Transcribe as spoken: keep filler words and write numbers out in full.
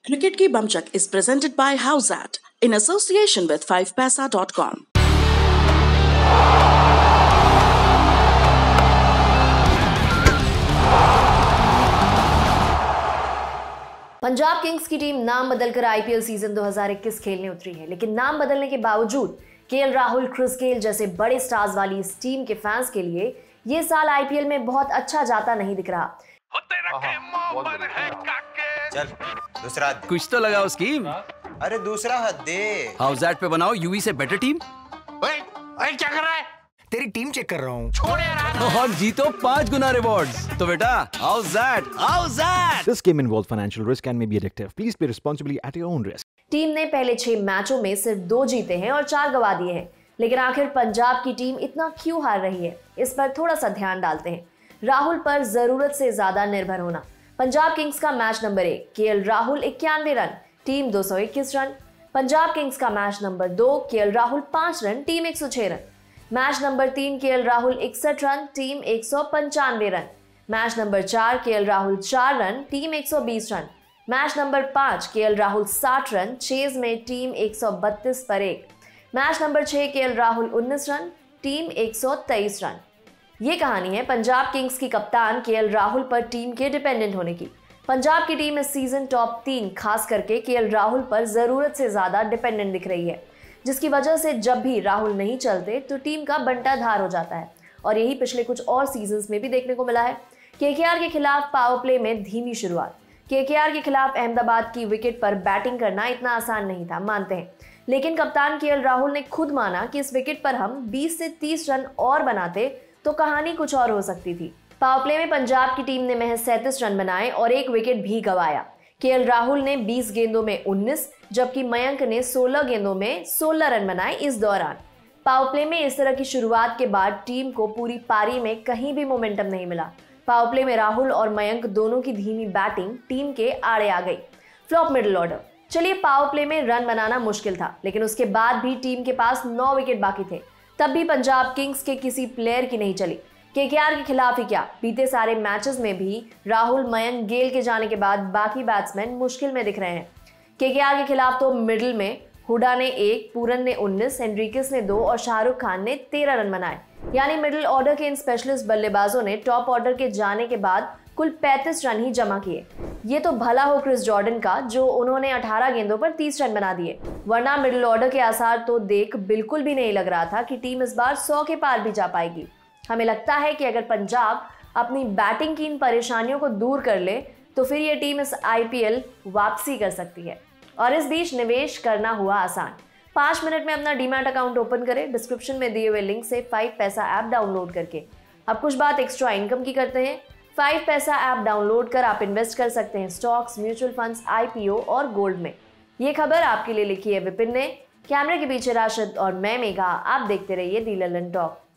Cricket Ki Bamchak is presented by Howzat in association with five paisa dot com. Punjab Kings की team नाम बदलकर IPL season दो हज़ार इक्कीस खेलने उतरी है, लेकिन नाम बदलने के बावजूद केएल राहुल, क्रिस गेल जैसे बड़े स्टार्स वाली इस टीम के फैंस के लिए ये साल आईपीएल में बहुत अच्छा जाता नहीं दिख रहा। चल दूसरा दे। कुछ तो लगाओ स्कीम। अरे दूसरा हाथ दे। हाउसैट पे बनाओ यूवी से बेटर टीम। ओए, ओए क्या कर रहा है? तेरी टीम चेक कर रहा हूँ। छोड़ यार। और जीतो पांच गुना रिवॉर्ड्स। तो बेटा howzat, howzat. This game involves financial risk and may be addictive. Please play responsibly at your own risk. Team ने पहले छह मैचों में सिर्फ दो जीते हैं और चार गवा दिए हैं, लेकिन आखिर पंजाब की टीम इतना क्यों हार रही है, इस पर थोड़ा सा ध्यान डालते हैं। राहुल पर जरूरत से ज्यादा निर्भर होना। पंजाब किंग्स का मैच नंबर एक, केएल राहुल इक्यानवे रन, टीम दो सौ इक्कीस रन। पंजाब किंग्स का मैच नंबर दो, केएल राहुल पांच रन, टीम एक सौ छह रन। मैच नंबर तीन, केएल राहुल इकसठ रन, टीम एक सौ पंचानवे रन। मैच नंबर चार, केएल राहुल चार रन, टीम एक सौ बीस रन। मैच नंबर पांच, केएल राहुल साठ रन, चेज में टीम एक सौ बत्तीस पर एक। मैच नंबर छह, केएल राहुल उन्नीस रन, टीम एक सौ तेईस रन। ये कहानी है पंजाब किंग्स की कप्तान केएल राहुल पर टीम के डिपेंडेंट होने की। पंजाब की टीम इस सीजन टॉप तीन खास करके केएल राहुल पर जरूरत से ज्यादा डिपेंडेंट दिख रही है, जिसकी वजह से जब भी राहुल नहीं चलते तो टीम का बंटाधार हो जाता है। और यही पिछले कुछ और सीजन्स में भी देखने को मिला है। केकेआर के खिलाफ पावर प्ले में धीमी शुरुआत। केकेआर के खिलाफ अहमदाबाद की विकेट पर बैटिंग करना इतना आसान नहीं था, मानते हैं, लेकिन कप्तान केएल राहुल ने खुद माना कि इस विकेट पर हम बीस से तीस रन और बनाते तो कहानी कुछ और हो सकती थी। पावर प्ले में पंजाब की टीम ने महज सैंतीस रन बनाए और एक विकेट भी गंवाया। केएल राहुल ने बीस गेंदों में उन्नीस, जबकि मयंक ने सोलह गेंदों में सोलह रन बनाए। इस दौरान पावर प्ले में इस तरह की शुरुआत के बाद टीम को पूरी पारी में कहीं भी मोमेंटम नहीं मिला। पावर प्ले में राहुल और मयंक दोनों की धीमी बैटिंग टीम के आड़े आ गई। Flop middle order. चलिए, पावर प्ले में रन बनाना मुश्किल था, लेकिन उसके बाद भी टीम के पास नौ विकेट बाकी थे, तब भी पंजाब किंग्स के किसी प्लेयर की नहीं चली। केकेआर के खिलाफ ही क्या, बीते सारे मैचेस में भी राहुल, मयंक, गेल के जाने के बाद बाकी बैट्समैन मुश्किल में दिख रहे हैं। केकेआर के खिलाफ तो मिडिल में हुडा ने एक, पूरन ने उन्नीस, हेनरिक्स ने दो और शाहरुख खान ने तेरह रन बनाए। यानी मिडिल ऑर्डर के इन स्पेशलिस्ट बल्लेबाजों ने टॉप ऑर्डर के जाने के बाद कुल पैंतीस रन ही जमा किए। ये तो भला हो क्रिस जॉर्डन का, जो उन्होंने अठारह गेंदों पर तीस रन बना दिए, वरना मिडिल ऑर्डर के आसार तो देख बिल्कुल भी नहीं लग रहा था कि टीम इस बार सौ के पार भी जा पाएगी। हमें लगता है कि अगर पंजाब अपनी बैटिंग की इन परेशानियों को दूर कर ले तो फिर ये टीम इस आईपीएल वापसी कर सकती है। और इस बीच निवेश करना हुआ आसान। पाँच मिनट में अपना डीमैट अकाउंट ओपन करें डिस्क्रिप्शन में दिए हुए लिंक से फाइव पैसा ऐप डाउनलोड करके। अब कुछ बात एक्स्ट्रा इनकम की करते हैं। फाइव पैसा ऐप डाउनलोड कर आप इन्वेस्ट कर सकते हैं स्टॉक्स, म्यूचुअल फंड्स, आईपीओ और गोल्ड में। ये खबर आपके लिए लिखी है विपिन ने, कैमरे के पीछे राशिद और मैं मेघा। आप देखते रहिए दी ललन टॉक।